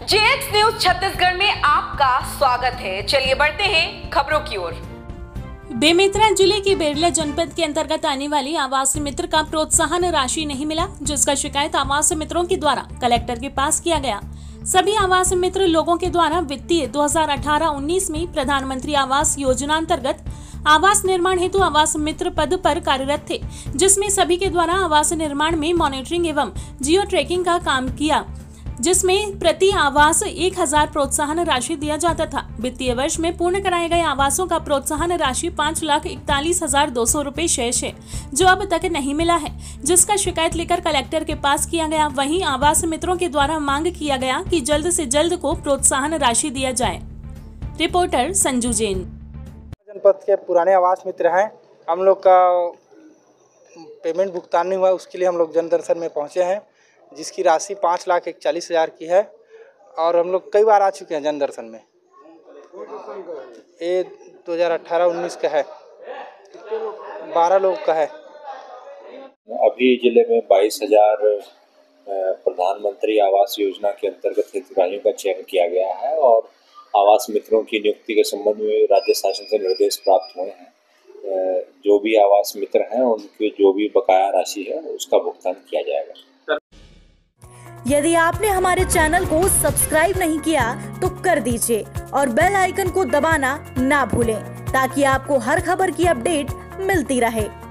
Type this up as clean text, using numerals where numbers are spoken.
JX news Chhattisgarh में आपका स्वागत है। चलिए बढ़ते हैं खबरों की ओर। बेमेतरा जिले के बेरला जनपद के अंतर्गत आने वाली आवास मित्र का प्रोत्साहन राशि नहीं मिला, जिसका शिकायत आवास मित्रों के द्वारा कलेक्टर के पास किया गया। सभी आवास मित्र लोगों के द्वारा वित्तीय 2018-19 में प्रधानमंत्री आवास योजना अंतर्गत आवास निर्माण हेतु आवास मित्र पद पर कार्यरत थे, जिसमें सभी के द्वारा आवास निर्माण में मॉनिटरिंग एवं जियो ट्रैकिंग का काम किया, जिसमें प्रति आवास 1000 प्रोत्साहन राशि दिया जाता था। वित्तीय वर्ष में पूर्ण कराए गए आवासों का प्रोत्साहन राशि 5,41,200 रुपए शेष है, जो अब तक नहीं मिला है, जिसका शिकायत लेकर कलेक्टर के पास किया गया। वहीं आवास मित्रों के द्वारा मांग किया गया कि जल्द से जल्द को प्रोत्साहन राशि दिया जाए। रिपोर्टर संजू जैन। जनपद के पुराने आवास मित्र हैं, हम लोग का पेमेंट भुगतान नहीं हुआ, उसके लिए हम लोग जनदर्शन में पहुँचे हैं, जिसकी राशि 5,41,000 की है और हम लोग कई बार आ चुके हैं जनदर्शन में। ये 2018-19 का है, 12 लोग का है। अभी जिले में 22,000 प्रधानमंत्री आवास योजना के अंतर्गत हितग्राहियों का चयन किया गया है और आवास मित्रों की नियुक्ति के संबंध में राज्य शासन से निर्देश प्राप्त हुए हैं। जो भी आवास मित्र हैं उनके जो भी बकाया राशि है उसका भुगतान किया जाएगा। यदि आपने हमारे चैनल को सब्सक्राइब नहीं किया तो कर दीजिए और बेल आइकन को दबाना ना भूलें, ताकि आपको हर खबर की अपडेट मिलती रहे।